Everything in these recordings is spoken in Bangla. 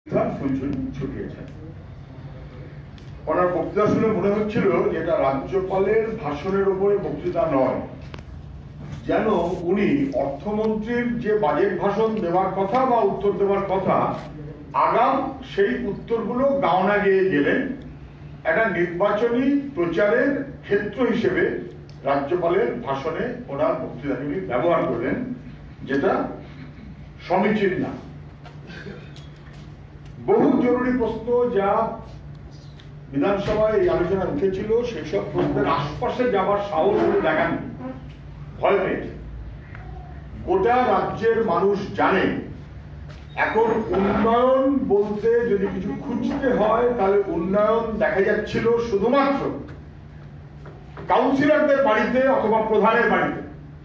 ছুটিয়েছেন। ওনার বক্তৃতা শুনে মনে হচ্ছিল যে এটা রাজ্যপালের ভাষণের উপরে বক্তৃতা নয়, যেন উনি অর্থমন্ত্রীর যে বাজেট ভাষণ দেওয়ার কথা বা উত্তর দেওয়ার কথা আগাম সেই উত্তরগুলো গাওনা গিয়ে গেলেন। একটা নির্বাচনী প্রচারের ক্ষেত্র হিসেবে রাজ্যপালের ভাষণে ওনার বক্তৃতাগুলি ব্যবহার করলেন, যেটা সমীচীন না। বহু জরুরি প্রশ্ন যা বিধানসভায় এই আলোচনা উঠেছিল সেই সব প্রশ্নের আশপাশে যাবার সাহস দেখান, ভয় পেয়েছে। গোটা রাজ্যের মানুষ জানে এখন উন্নয়ন বলতে যদি কিছু খুঁজতে হয় তাহলে উন্নয়ন দেখা যাচ্ছিল শুধুমাত্র কাউন্সিলরদের বাড়িতে অথবা প্রধানের বাড়িতে।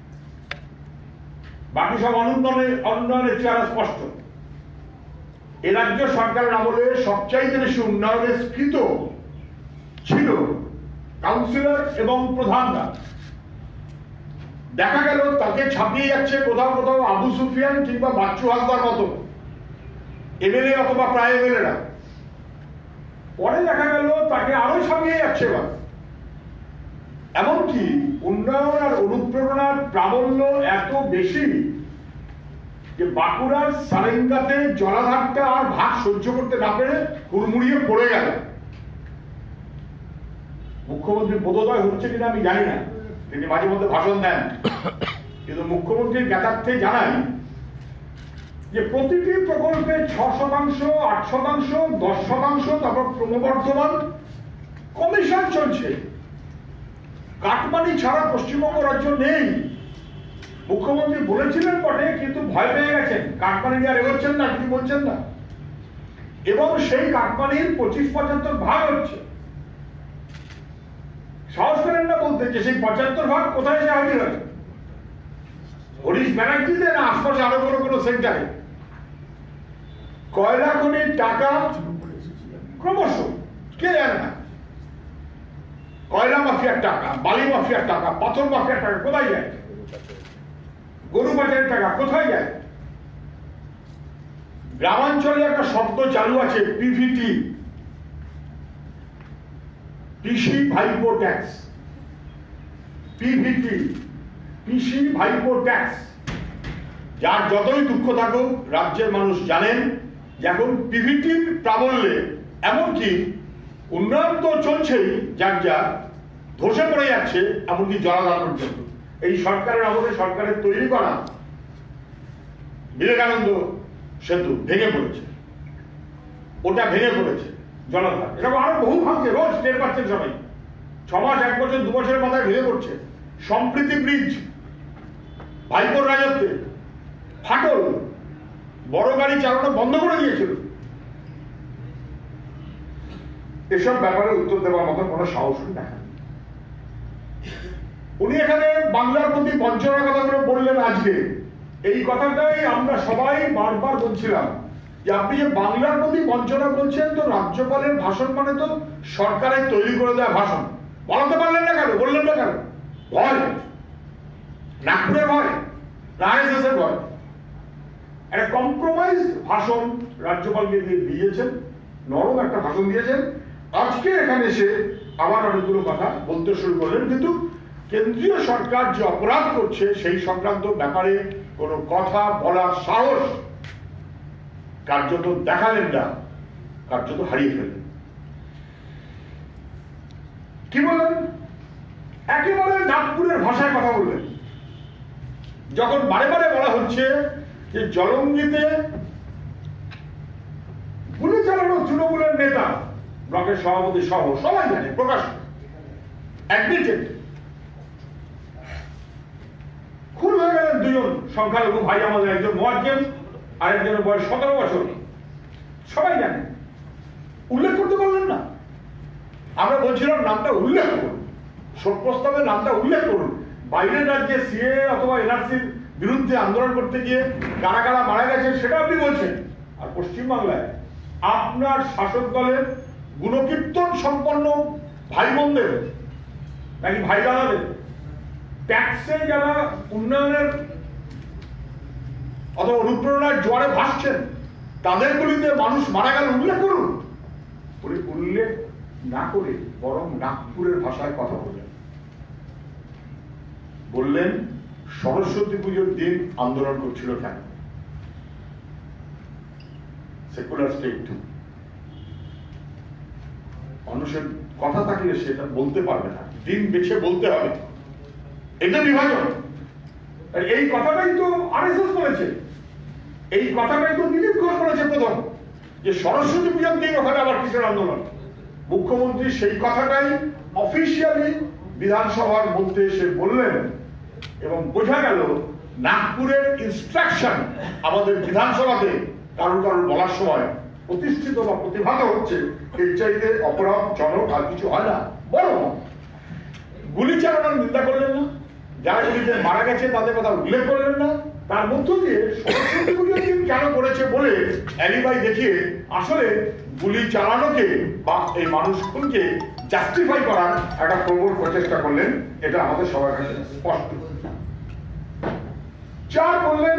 বাকি সব উন্নয়নের চেহারা স্পষ্ট। এ রাজ্য সরকারের আমলে সবচাইতে বেশি উন্নয়নের স্কৃত ছিল কাউন্সিলর এবং প্রধানরা। দেখা গেল তাকে ছাপিয়ে যাচ্ছে কোথাও কোথাও আবু সুফিয়ান কিংবা বাচ্চু হাসদার মতো এমএলএ অথবা প্রায় এমএলএরা। পরে দেখা গেল তাকে আরো ছাপিয়ে যাচ্ছে। এমনকি উন্নয়ন আর অনুপ্রেরণার প্রাবল্য এত বেশি যে বাঁকুড়ার সারেঙ্গাতে জলাধারটা আর ভাগ সহ্য করতে না পেরে হুড়মুড়িয়ে পড়ে গেল। মুখ্যমন্ত্রী বোধোদয় হচ্ছে কিনা আমি জানি না, তিনি মাঝে মধ্যে ভাষণ দেন, কিন্তু মুখ্যমন্ত্রীর জ্ঞাতার্থে জানাই যে প্রতিটি প্রকল্পে 6%, 8%, 10%, তারপর ক্রমবর্ধমান কমিশন চলছে। কাটমানি ছাড়া পশ্চিমবঙ্গ রাজ্য নেই। মুখ্যমন্ত্রী বলেছিলেন বটে, কিন্তু ভয় পেয়ে গেছেন, কাটমানি নিয়ে আর এগোচ্ছেন না, কি বলছেন না। এবং সেই কাটমানির 25-75 ভাগ হচ্ছে। সাহস করেন না বলতে যে সেই 75 ভাগ কোথায় এসে হাজির হয়? হরিশ ব্যানার্জিতে না আশপাশে আরো কোনো সেন্টারে? কয়লা খনির টাকা ক্রমশ কে জানে না। কয়লা মাফিয়ার টাকা, বালি মাফিয়ার টাকা, পাথর মাফিয়ার টাকা কোথায় যায়? গরু পাচারের টাকা কোথায় যায়? গ্রামাঞ্চলে একটা শব্দ চালু আছে, পিভিটি, পিসি ভাইপো ট্যাক্স। পিভিটি, পিসি ভাইপো ট্যাক্স। যার যতই দুঃখ থাকুক রাজ্যের মানুষ জানেন যে এখন পিভিটির প্রাবল্যে এমনকি উন্নয়ন তো চলছেই, যার যা ধসে পড়ে যাচ্ছে, এমনকি জলাধার পর্যন্ত। এই সরকারের আমলে সরকারের তৈরি করা বিবেকানন্দ সেতু ভেঙে পড়েছে, ওটা ভেঙে পড়েছে জলাধার। এরকম আরো বহু ভাঙছে, রোজ টের পাচ্ছেন সবাই। 6 মাস, 1 বছর, 2 বছরের মাথায় ভেঙে পড়ছে। সম্প্রীতি ব্রিজ ভাইপোর রাজত্বে ফাটল, বড় গাড়ি চালানো বন্ধ করে দিয়েছিল। এসব ব্যাপারে উত্তর দেওয়ার মতো কোনো সাহস দেখান। উনি এখানে বাংলার প্রতি বঞ্চনার কথাগুলো বললেন আজকে। এই কথাটাই আমরা সবাই বারবার বলছিলাম যে আপনি যে বাংলার প্রতি বঞ্চনা বলছেন, তো রাজ্যপালের ভাষণ মানে তো সরকারের তৈরি করে দেওয়া ভাষণ। বলাতে পারলেন না কেন? বললেন না কেন? ভয়, নাগপুরের ভয়, আরএসএস এর ভয়। একটা কম্প্রোমাইজ ভাষণ রাজ্যপালকে দিয়েছেন, নরম একটা ভাষণ দিয়েছেন। আজকে এখানে এসে আবার অনেকগুলো কথা বলতে শুরু করলেন, কিন্তু কেন্দ্রীয় সরকার যে অপরাধ করছে সেই সংক্রান্ত ব্যাপারে কোনো কথা বলার সাহস কার্যত দেখালেন না, কার্যত হারিয়ে ফেললেন। কি বললেন? একেবারে নাগপুরের ভাষায় কথা বললেন। যখন বারে বারে বলা হচ্ছে যে জলঙ্গিতে গুলি চালানো তৃণমূলের নেতা, ব্লকের সভাপতি সহ সবাই জানে, প্রকাশ অ্যাডমিটেড, খুন হয়ে গেলেন 2 জন সংখ্যালঘু ভাই আমাদের, একজন মোয়াজ্জেম আর একজনের বয়স 17 বছর। সবাই জানে, উল্লেখ করতে পারলেন না। আমরা বলছিলাম নামটা উল্লেখ করুন, শোক প্রস্তাবের নামটা উল্লেখ করুন। বাইরের রাজ্যে সিএ অথবা এনআরসির বিরুদ্ধে আন্দোলন করতে গিয়ে কারা কারা মারা গেছে সেটা আপনি বলছেন। আর পশ্চিমবাংলায় আপনার শাসক দলের গুণকীর্তন সম্পন্ন ভাই বোনদের নাকি ভাই দাদাদের ট্যাক্সে যারা উন্নয়নের অথবা অনুপ্রেরণার জোয়ারে ভাসছেন তাদের গুলিতে মানুষ মারা গেল উল্লেখ করুন। উল্লেখ না করে বরং নাগপুরের ভাষায় কথা বললেন সরস্বতী পুজোর দিন আন্দোলন করছিল কেন? সেকুলার স্টেট মানুষের কথা থাকলে সেটা বলতে পারবে না, দিন বেছে বলতে হবে, এটা বিভাজন। এই কথাটাই তো আরএসএস বলেছে, এই কথাটাই তো দিলীপ ঘোষ বলেছে প্রথম, যে সরস্বতী পূজার দিন ওখানে আবার কিসের আন্দোলন। মুখ্যমন্ত্রী সেই কথাটাই অফিসিয়ালি বিধানসভার মধ্যে এসে বললেন এবং বোঝা গেল নাগপুরের ইনস্ট্রাকশন আমাদের বিধানসভাতে কারণ বলার সময় প্রতিষ্ঠিত বা প্রতিভাত হচ্ছে, এর চাইতে অপরাধজনক আর কিছু হয় না। বড় গুলি চালানোর নিন্দা করলেন না, যারা গুলিতে মারা গেছে তাদের কথা উল্লেখ করলেন না, তার মধ্য দিয়ে সরস্বতী পুজোর দিন কেন করেছে বলে অ্যালিবাই দেখিয়ে আসলে গুলি চালানোকে বা এই মানুষ খুনকে জাস্টিফাই করার একটা প্রবল প্রচেষ্টা করলেন। এটা আমাদের সবার কাছে স্পষ্ট। চার বললেন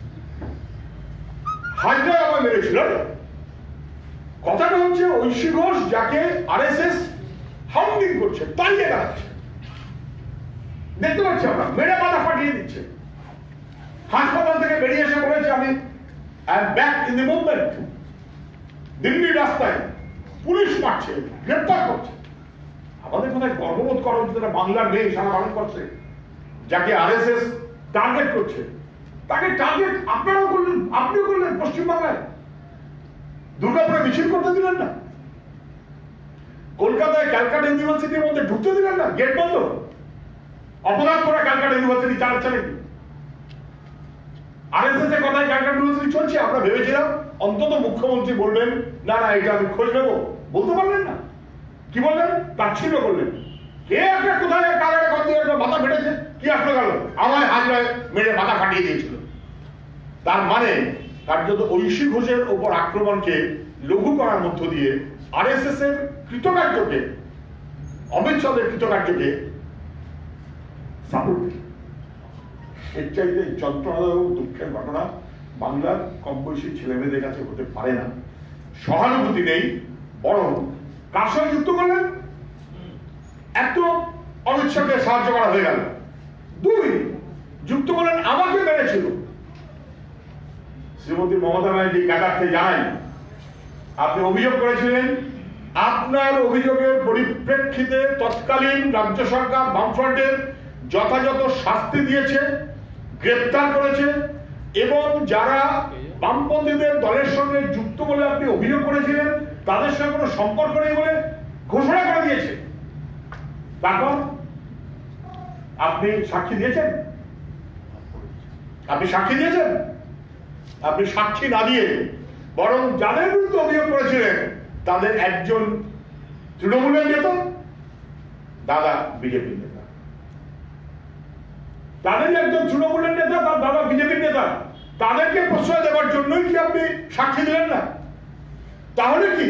হাজরা আমার মেরেছিল। কথাটা হচ্ছে ঐশী ঘোষ যাকে আরএসএস হাউন্ডিং করছে, তাড়িয়ে বেড়াচ্ছে, দেখতে পাচ্ছি আমরা, মেরে মাথা ফাটিয়ে দিচ্ছে। হাসপাতাল থেকে বেরিয়ে এসে বলেছে আমি back in the movement. Delhi রাস্তায় পুলিশ মারছে, গ্রেপ্তার করছে। আমাদের কোথায় গর্ববোধ করা উচিত, বাংলার মেয়ে সারা ভারতবর্ষে যাকে আরএসএস টার্গেট করছে, তাকে টার্গেট আপনারাও করলেন, আপনিও করলেন পশ্চিমবাংলায়। দুর্গাপুরে মিছিল করতে দিলেন না, কলকাতায় ক্যালকাটা ইউনিভার্সিটির মধ্যে ঢুকতে দিলেন না, গেট বন্ধ। অপরাধ করা ক্যালকাটা ইউনিভার্সিটি চালাচ্ছে নাকি? আরএসএস এর কথায় ক্যালকাটা ইউনিভার্সিটি চলছে। আমরা ভেবেছিলাম অন্তত মুখ্যমন্ত্রী বলবেন না না এটা আমি খোঁজ নেবো, বলতে পারলেন না। কি বললেন? তাচ্ছিল্য করলেন। কে একটা কোথায় কারারে গন্ধ মাথা ফেটেছে, কি আসলো গেল, আমায় হাজরায় মেরে মাথা ফাটিয়ে দিয়েছিল। তার মানে কার্যত ঐশী ঘোষের ওপর আক্রমণকে লঘু করার মধ্য দিয়ে আরএসএস এর কৃতকার্যকে, অমিত শাহের কৃতকার্যকে সাপোর্ট। এর চাইতে যন্ত্রণাদায়ক দুঃখের ঘটনা বাংলার কম বয়সী ছেলে মেয়েদের কাছে হতে পারে না। সহানুভূতি নেই, বরং কার সঙ্গে যুক্ত করলেন? এত অমিত শাহকে সাহায্য করা হয়ে গেল। দুই, যুক্ত করলেন আমাকে মেরেছিল। শ্রীমতী মমতা ব্যানার্জি ক্যাডারকে জানাই, আপনি অভিযোগ করেছিলেন, আপনার অভিযোগের পরিপ্রেক্ষিতে তৎকালীন রাজ্য সরকার বামফ্রন্টের যথাযথ শাস্তি দিয়েছে, গ্রেপ্তার করেছে এবং যারা বামপন্থীদের দলের সঙ্গে যুক্ত বলে আপনি অভিযোগ করেছিলেন তাদের সঙ্গে কোনো সম্পর্ক নেই বলে ঘোষণা করে দিয়েছে। তারপর আপনি সাক্ষী দিয়েছেন, আপনি সাক্ষী দিয়েছেন, আপনি সাক্ষী না দিয়ে বরং যাদের বিরুদ্ধে অভিযোগ করেছিলেন তাদের একজন তৃণমূলের নেতা, দাদা বিজেপির নেতা, তাদেরই একজন তৃণমূলের নেতা, তার দাদা বিজেপির নেতা, তাদেরকে প্রশ্রয় দেওয়ার জন্যই কি আপনি সাক্ষী দিলেন না? তাহলে কি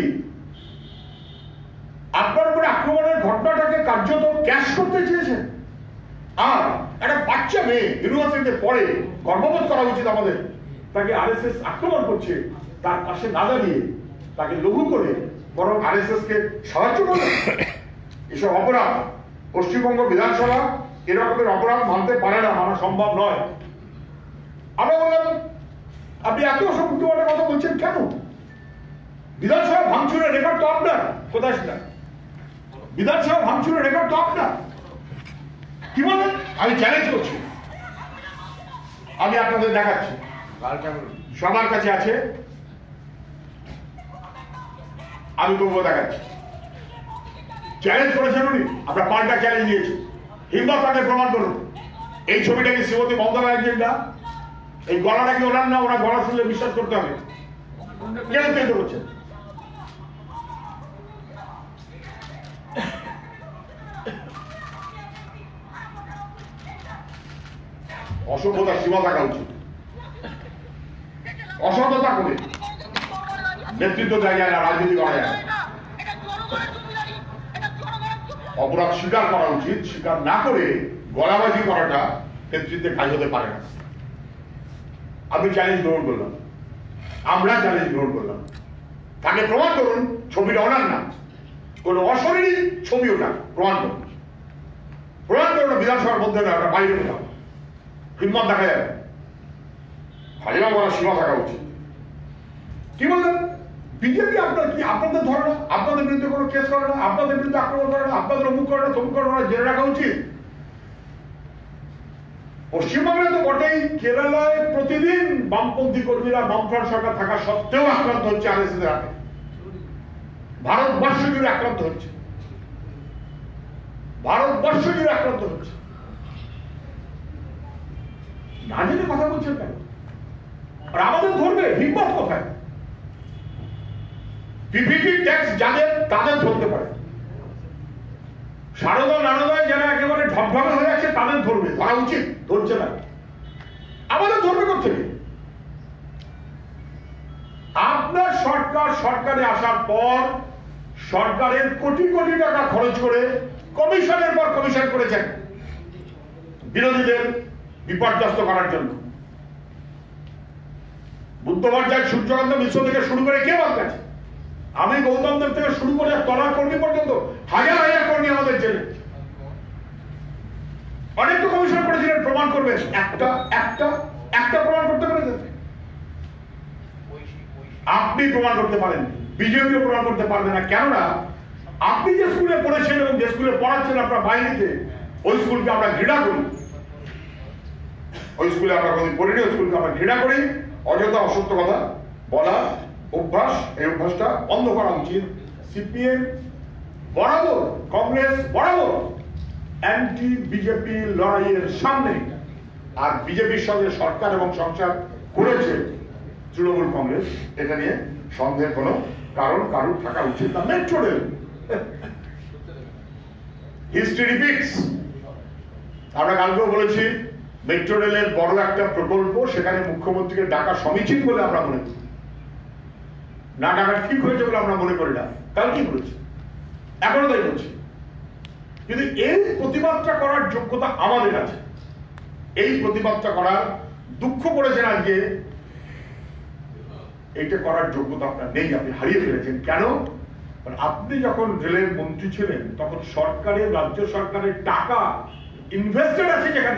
আপনার উপরে আক্রমণের ঘটনাটাকে কার্যত ক্যাশ করতে চেয়েছেন? আর একটা বাচ্চা মেয়ে ইউনিভার্সিটিতে পড়ে, গর্ববোধ করা উচিত আমাদের, তাকে আরএসএস আক্রমণ করছে, তার পাশে না দাঁড়িয়ে তাকে লঘু করে বরং আরএসএস কে সাহায্য করলেন। এসব অপরাধ পশ্চিমবঙ্গ বিধানসভা এরকমের অপরাধ মানতে পারে না, মানা সম্ভব নয়। আমরা বললাম আপনি এত অসংখ্য কথা বলছেন কেন? বিধানসভা ভাঙচুরের রেকর্ড তো আপনার, কোথায় সেটা? বিধানসভা ভাঙচুরের রেকর্ড তো আপনার। কি বলেন? আমি চ্যালেঞ্জ করছি, আমি আপনাদের দেখাচ্ছি, সবার কাছে আছে, আমি তবুও দেখাচ্ছি। চ্যালেঞ্জ করেছেন উনি, আমরা পাল্টা চ্যালেঞ্জ দিয়েছি, হিম্মত তাকে প্রমাণ করুন। এই ছবিটা কি শ্রীমতী মমতা ব্যানার্জির না? এই গলাটা কি ওনার না? ওনার গলা শুনলে বিশ্বাস করতে হবে। কেন তৈরি করছেন? অসভ্যতার সীমা থাকা উচিত। অসততা করে নেতৃত্ব দেওয়া যায় না, রাজনীতি করা যায় না। অপরাধ স্বীকার করা উচিত, স্বীকার না করে গলাবাজি করাটা নেতৃত্বে কাজ হতে পারে না। আমি চ্যালেঞ্জ গ্রহণ করলাম। আমরা চ্যালেঞ্জ গ্রহণ করলাম, তাকে প্রমাণ করুন ছবিটা ওনার না, কোন অশরীরী ছবি ওটা, প্রমাণ করুন, প্রমাণ করুন বিধানসভার মধ্যে না, ওটা বাইরে কোথাও হিম্মত দেখা যাবে। হাজিরা বলার সীমা থাকা উচিত। কি বললেন? বিজেপি আপনার কি আপনাদের ধরে না, আপনাদের বিরুদ্ধে কোনো কেস করে না, আপনাদের বিরুদ্ধে আক্রমণ করে না, আপনাদের অমুক করে না, তমুক করে না, জেনে রাখা উচিত। পশ্চিমবঙ্গে তো বটেই, কেরালায় প্রতিদিন বামপন্থী কর্মীরা বামফ্রন্ট সরকার থাকা সত্ত্বেও আক্রান্ত হচ্ছে আরএসএস এর হাতে। ভারতবর্ষ জুড়ে আক্রান্ত হচ্ছে, ভারতবর্ষ জুড়ে আক্রান্ত হচ্ছে। না জেনে কথা বলছেন কেন? আর আমাদের ধরবে হিম্মত কোথায়? পিপিপি ট্যাক্স যাদের তাদের ধরতে পারে, সারদা নারদায় যারা একেবারে ঢপঢপে হয়ে আছে তাদের ধরবে, ধরা উচিত, ধরছে না। আমাদের ধরবে করতে আপনার সরকার সরকারে আসার পর সরকারের কোটি কোটি টাকা খরচ করে কমিশনের পর কমিশন করেছেন বিরোধীদের বিপর্যস্ত করার জন্য। বুদ্ধবাজার সূর্যকান্ত মিশ্র থেকে শুরু করে কে বাদ গেছে? আমি গৌতম দেব থেকে শুরু করে তলার কর্মী পর্যন্ত হাজার হাজার কর্মী আমাদের জেলে। অনেক তো কমিশন করেছিলেন, প্রমাণ করবে, একটা একটা একটা প্রমাণ করতে পেরেছেন? আপনি প্রমাণ করতে পারেন, বিজেপিও প্রমাণ করতে পারবে না। কেননা আপনি যে স্কুলে পড়েছেন এবং যে স্কুলে পড়াচ্ছেন আপনার বাহিনীতে, ওই স্কুলকে আমরা ঘৃণা করি, ওই স্কুলে আমরা কোনদিন পড়িনি, ওই স্কুলকে আমরা ঘৃণা করি। অযথা অসত্য কথা বলা অভ্যাস, এই অভ্যাসটা বন্ধ করা উচিত। সিপিএম বরাবর, কংগ্রেস বরাবর অ্যান্টি বিজেপি লড়াইয়ের সামনে, আর বিজেপির সঙ্গে সরকার এবং সংসার করেছে তৃণমূল কংগ্রেস, এটা নিয়ে সন্দেহের কোনো কারণ কারুর থাকা উচিত না। Metro rail, history repeats. আমরা কালকেও বলেছি মেট্রো রেলের বড় একটা প্রকল্প, সেখানে মুখ্যমন্ত্রীকে ডাকা সমীচীন বলে আমরা মনে করি না, ডাকা ঠিক হয়েছে বলে আমরা মনে করি না। কাল কি বলেছে, এখনো তাই বলছি। কিন্তু এই প্রতিবাদটা করার যোগ্যতা আমাদের আছে, এই প্রতিবাদটা করার, দুঃখ করেছেন আজকে, এইটা করার যোগ্যতা আপনার নেই, আপনি হারিয়ে ফেলেছেন। কেন? আপনি যখন রেলের মন্ত্রী ছিলেন তখন সরকারের, রাজ্য সরকারের টাকা ইনভেস্টেড আছে যেখানে,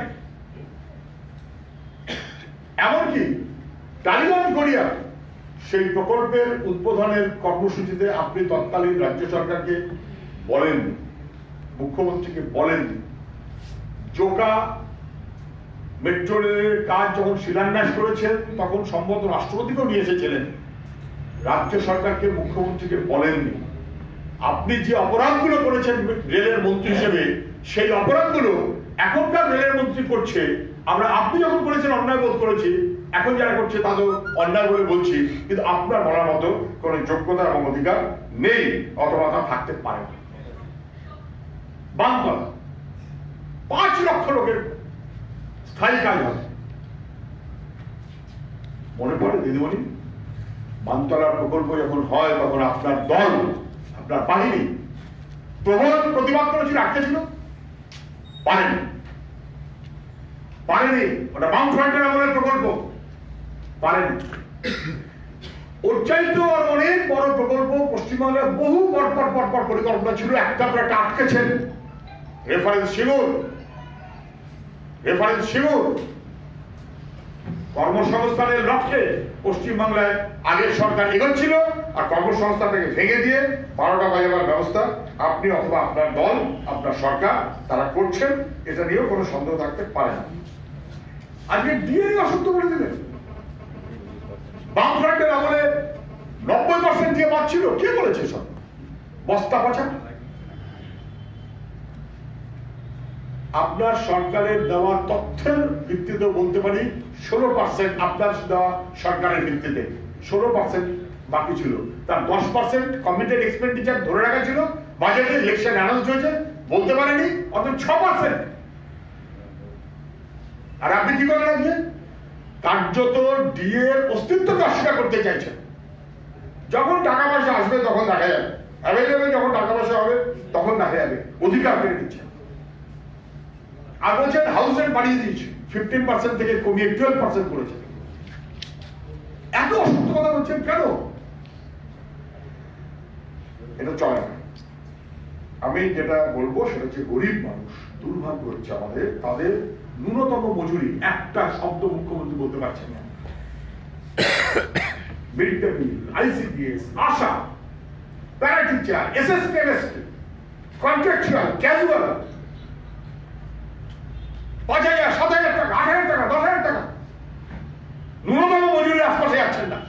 এমনকি টালিগঞ্জ গড়িয়া সেই প্রকল্পের উদ্বোধনের কর্মসূচিতে আপনি তৎকালীন রাজ্য সরকারকে বলেন, মুখ্যমন্ত্রীকে বলেন, জোকা মেট্রো রেলের কাজ যখন শিলান্যাস করেছেন তখন সম্ভবত রাষ্ট্রপতিকেও নিয়ে এসেছিলেন, রাজ্য সরকারকে, মুখ্যমন্ত্রীকে বলেননি। আপনি যে অপরাধগুলো করেছেন রেলের মন্ত্রী হিসেবে, সেই অপরাধগুলো এখনকার রেলের মন্ত্রী করছে। আমরা, আপনি যখন করেছেন অন্যায় বোধ করেছি, এখন যারা করছে তাদের অন্যায় বলে বলছি, কিন্তু আপনার বলার মতো কোন যোগ্যতা এবং অধিকার নেই, অথবা তা থাকতে পারে না। বামতলা 5 লক্ষ লোকের স্থায়ী কাজ হবে। মনে পড়ে দিদিমণি, বামতলার প্রকল্প যখন হয় তখন আপনার দল, আপনার বাহিনী প্রবল প্রতিবাদ করেছিল, আটকে ছিল, পারেনি, পারেনি। ওটা বামফ্রন্টের আমলের প্রকল্প, পারেনি। ওর চাইতে আর অনেক বড় প্রকল্প পশ্চিমবঙ্গের বহু পরপর পরিকল্পনা ছিল, একটা পর একটা আটকেছেন। রেফারেন্স শিমুর, রেফারেন্স শিমুর কর্মসংস্থানের লক্ষ্যে পশ্চিমবাংলায় আগের সরকার এগোচ্ছিল, আর কর্মসংস্থানটাকে ভেঙে দিয়ে 12টা বাজাবার ব্যবস্থা আপনি অথবা আপনার দল, আপনার সরকার তারা করছেন, এটা নিয়েও কোনো সন্দেহ থাকতে পারে না। আজকে ডিএ অসত্য বলে দিলেন। বামফ্রন্টের আমলে 90% দিয়ে পাচ্ছিল, কে বলেছে সব? বস্তা পচা। আপনার সরকারের দেওয়া তথ্যের ভিত্তিতে বলতে পারি 16% আপনার দেওয়া সরকারের ভিত্তিতে 16% বাকি ছিল, তার 10% কমিটেড এক্সপেন্ডিচার ধরে রাখা ছিল, বাজেটে ইলেকশন অ্যানাউন্স হয়েছে, বলতে পারেনি, অত 6%। আর আপনি কি করেন? আজকে কার্যত ডিএ এর অস্তিত্বকে অস্বীকার করতে চাইছেন। যখন টাকা পয়সা আসবে তখন দেখা যাবে, অ্যাভেলেবেল যখন টাকা পয়সা হবে তখন দেখা যাবে, অধিকার পেয়ে দিচ্ছে। আর বলছেন হাউস রেন্ট বাড়িয়ে দিয়েছে, 15% থেকে কমিয়ে 12% করেছে। এত অসত্য কথা বলছেন কেন? এটা চলে না। আমি যেটা বলবো সেটা হচ্ছে গরিব মানুষ, দুর্ভাগ্য হচ্ছে আমাদের, তাদের ন্যূনতম মজুরি একটা শব্দ মুখ্যমন্ত্রী বলতে পারছেন না। Mid day meal, ICDS, ASHA, para teacher, SSK, contractual, casual, 5,000, 7,000 টাকা, 8,000 টাকা, 10,000 টাকা ন্যূনতম মজুরি আশপাশে যাচ্ছেন না,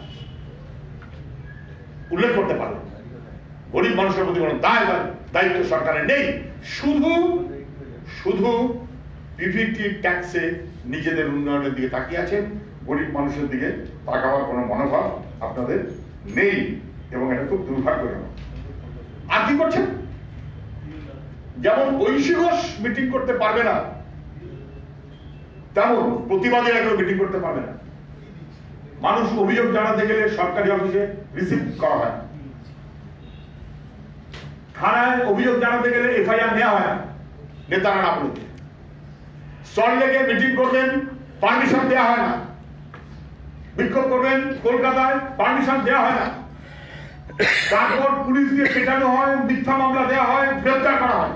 উল্লেখ করতে পারলেন। গরিব মানুষের প্রতি কোনো দায়িত্ব সরকারের নেই, শুধু শুধু পিভিটি ট্যাক্সে নিজেদের উন্নয়নের দিকে তাকিয়ে আছেন, গরিব মানুষের দিকে তাকাবার কোনো মনোভাব আপনাদের নেই, এবং এটা খুব দুর্ভাগ্যজনক। আর কি করছেন? যেমন ঐশী ঘোষ মিটিং করতে পারবে না, তেমন প্রতিবাদীরা কেউ মিটিং করতে পারবে না। মানুষ অভিযোগ জানাতে গেলে সরকারি অফিসে রিসিভ করা হয়, থানায় অভিযোগ জানাতে গেলে এফআইআর নেওয়া হয় না, নেতারা না বলে। সল্টলেকে মিটিং করবেন, পারমিশন দেওয়া হয় না। বিক্ষোভ করবেন কলকাতায়, পারমিশন দেওয়া হয় না। তারপর পুলিশ দিয়ে পেটানো হয়, মিথ্যা মামলা দেওয়া হয়, গ্রেফতার করা হয়।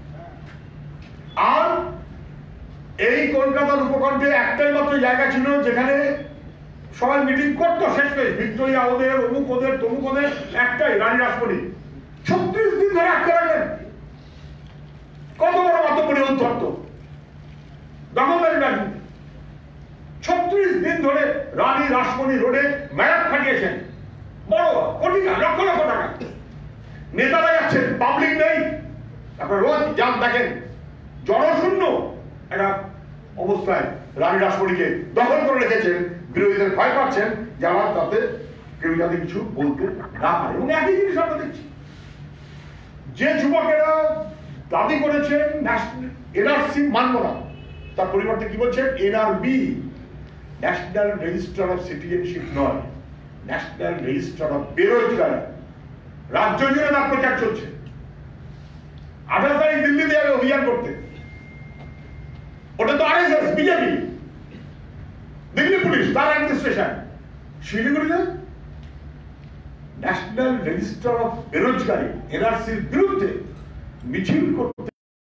আর এই কলকাতার উপকণ্ঠে একটাই মাত্র জায়গা ছিল যেখানে সবাই মিটিং করতো, শেষ পেশ ভিক্টোরিয়া ওদের, অমুক ওদের, তমুক ওদের, একটাই রানী রাসমণি। 36 দিন ধরে আটকে রাখলেন। কত বড় মাতব্বরি উদ্ধর্ত দখলদারি রাজনীতি। 36 দিন ধরে রানী রাসমণি রোডে ম্যারাথ খাটিয়েছেন, বড় কোটি টাকা, লক্ষ লক্ষ টাকা। নেতারা যাচ্ছেন, পাবলিক নেই। আপনার রোজ যান দেখেন, জনশূন্য একটা অবস্থায় রানী রাসমণিকে দখল করে রেখেছেন। বিরোধীদের ভয় পাচ্ছেন যারা তাতে কেউ যাতে কিছু বলতে না পারে। এবং একই জিনিস আমরা দেখছি, যে যুবকেরা দাবি করেছেন এনআরসি মানব না, তার পরিবর্তে কি বলছেন? NRB, national register of citizenship নয়, ন্যাশনাল রেজিস্টার অফ বেরোজগার। রাজ্য জুড়ে তার প্রচার চলছে। 28 তারিখ দিল্লিতে যাবে অভিযান করতে, ওটা তো আরএসএস, বিজেপি, দিল্লি পুলিশ, তার অ্যাডমিনিস্ট্রেশন। শিলিগুড়িতে ন্যাশনাল রেজিস্টার অফ বেরোজগারি, এনআরসির বিরুদ্ধে মিছিল করতে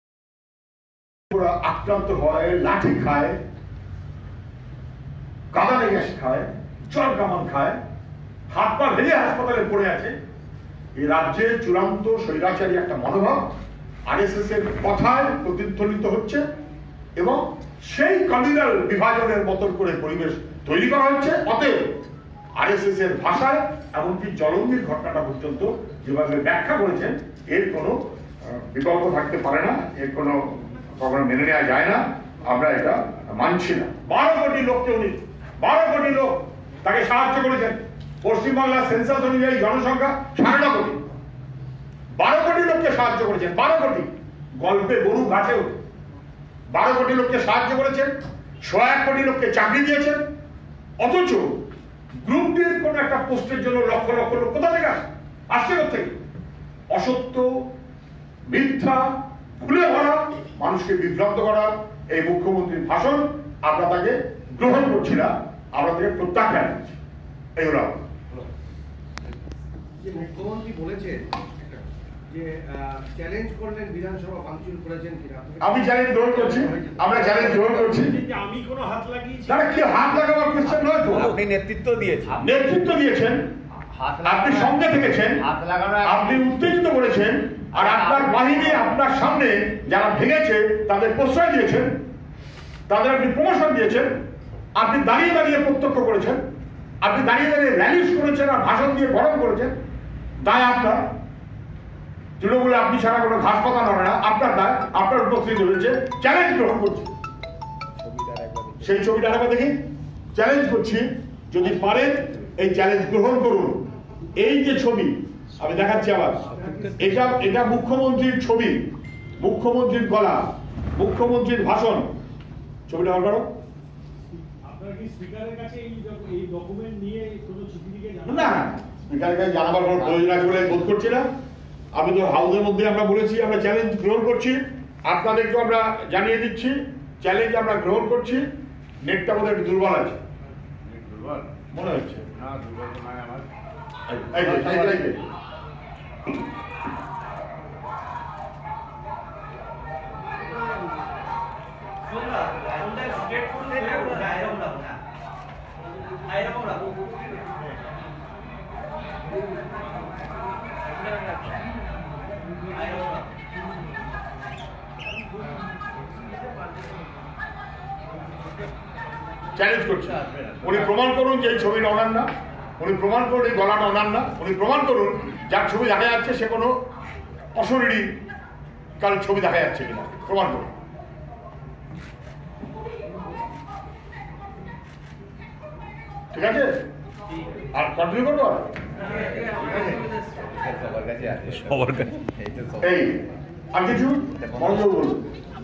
আক্রান্ত হয়, লাঠি খায়, কাদানে গ্যাস খায়, জল কামান খায়, হাত পা ভেঙে হাসপাতালে পড়ে আছে। এই রাজ্যে চূড়ান্ত স্বৈরাচারী একটা মনোভাব আরএসএস এর কথায় প্রতিধ্বনিত হচ্ছে, এবং সেই কমিউনাল বিভাজনের মতন করে পরিবেশ তৈরি করা হচ্ছে। অতএব আরএসএস এর ভাষায় এমনকি জলঙ্গির ঘটনাটা পর্যন্ত যেভাবে ব্যাখ্যা করেছেন, এর কোনো বিকল্প থাকতে পারে না, এর কোনো কখনো মেনে নেওয়া যায় না। আমরা এটা মানছি না। 12 কোটি লোককে উনি 12 কোটি লোক তাকে সাহায্য করেছেন। পশ্চিমবাংলার সেন্সাস অনুযায়ী জনসংখ্যা 9.5 কোটি। 12 কোটি লোককে সাহায্য করেছেন, 12 কোটি। গল্পে গরু গাছে ওঠে। 12 কোটি লোককে সাহায্য করেছেন, 101 কোটি লোককে চাকরি দিয়েছেন। অথচ গ্রুপ ডির কোন একটা পোস্টের জন্য লক্ষ লক্ষ লোক কোথা থেকে আসছে? থেকে অসত্য, মিথ্যা, ভুলে ভরা, মানুষকে বিভ্রান্ত করা এই মুখ্যমন্ত্রীর ভাষণ আমরা তাকে গ্রহণ করছি না, আমরা তাকে প্রত্যাখ্যান করছি। এগুলো যে মুখ্যমন্ত্রী বলেছেন যে চ্যালেঞ্জ করলেন বিধানসভা ভাঙচুর করেছেন কিনা, আমি চ্যালেঞ্জ গ্রহণ করছি, আমরা চ্যালেঞ্জ গ্রহণ করছি। আমি কোনো হাত লাগিয়েছি? তাহলে কি হাত লাগাবার কোশ্চেন নয় তো? আপনি নেতৃত্ব দিয়েছেন, আপনি সঙ্গে থেকেছেন, আপনি উত্তেজিত করেছেন, আর আপনার বাহিনী আপনার সামনে যারা ভেঙেছে তাদের প্রশ্রয় দিয়েছেন, তাদের আপনি প্রমোশন দিয়েছেন, আপনি দাঁড়িয়ে দাঁড়িয়ে প্রত্যক্ষ করেছেন, আপনি দাঁড়িয়ে দাঁড়িয়ে র্যালিস করেছেন আর ভাষণ দিয়ে গরম করেছেন। তাই আপনার তৃণমূলে আপনি ছাড়া কোনো ঘাস পাতা নড়ে না, আপনার দায়, আপনার উপস্থিতি রয়েছে। চ্যালেঞ্জ গ্রহণ করছি, সেই ছবিটা আরেকবার দেখি। চ্যালেঞ্জ করছি, যদি পারেন এই চ্যালেঞ্জ গ্রহণ করুন। এই যে ছবি আমি দেখাচ্ছি আবার, এটা মুখ্যমন্ত্রীর ছবি, মুখ্যমন্ত্রীর গলা, মুখ্যমন্ত্রীর ভাষণ। ছবিটা বার করো। আপনারা কি স্পিকারের কাছে এই ডকুমেন্ট নিয়ে কোনো চিঠি লিখে জানাবেন? না, স্পিকারের কাছে জানাবার কোনো প্রয়োজন আছে বলে বোধ করছি না। আমি তো হাউসের মধ্যে আমরা বলেছি আমরা চ্যালেঞ্জ গ্রহণ করছি, আপনাদেরকে আমরা জানিয়ে দিচ্ছি চ্যালেঞ্জ আমরা গ্রহণ করছি। নেটটা বোধহয় একটু দুর্বল আছে মনে হচ্ছে। এই যে, এই যে। চ্যালেঞ্জ করছে উনি প্রমাণ করুন যে এই ছবিটা ওনার না, উনি প্রমাণ করুন এই গলাটা ওনার না, উনি প্রমাণ করুন যার ছবি দেখা যাচ্ছে সে কোনো অশরীরী কারণ ছবি দেখা যাচ্ছে কিনা, প্রমাণ করুন। ঠিক আছে, আর কন্টিনিউ করবো। সবার কাছে এই আর কিছু মনোযোগ বলুন।